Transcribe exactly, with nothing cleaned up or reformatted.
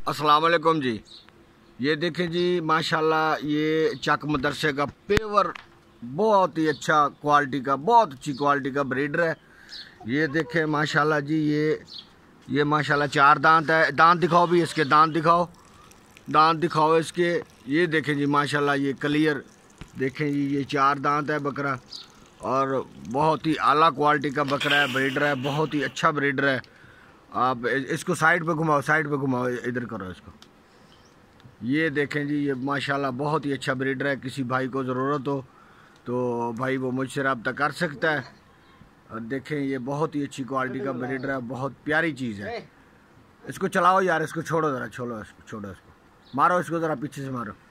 अस्सलाम वालेकुम जी। ये देखें जी, माशाल्लाह ये चक मदरसे का पेवर बहुत ही अच्छा क्वालिटी का, बहुत अच्छी क्वालिटी का ब्रीडर है। ये देखें माशाल्लाह जी, ये ये माशाल्लाह चार दांत है। दांत दिखाओ भी, इसके दांत दिखाओ, दांत दिखाओ इसके। ये देखें जी माशाल्लाह, ये क्लियर देखें जी, ये चार दांत है बकरा और बहुत ही आला क्वालिटी का बकरा है, ब्रीडर है, बहुत ही अच्छा ब्रीडर है। आप इसको साइड पे घुमाओ, साइड पे घुमाओ, इधर करो इसको। ये देखें जी, ये माशाल्लाह बहुत ही अच्छा ब्रीडर है। किसी भाई को ज़रूरत हो तो भाई वो मुझसे रब्ता कर सकता है। और देखें ये बहुत ही अच्छी क्वालिटी का ब्रीडर है, बहुत प्यारी चीज़ है। इसको चलाओ यार, इसको छोड़ो ज़रा, छोड़ो इसको, छोड़ो इसको, मारो इसको ज़रा, पीछे से मारो।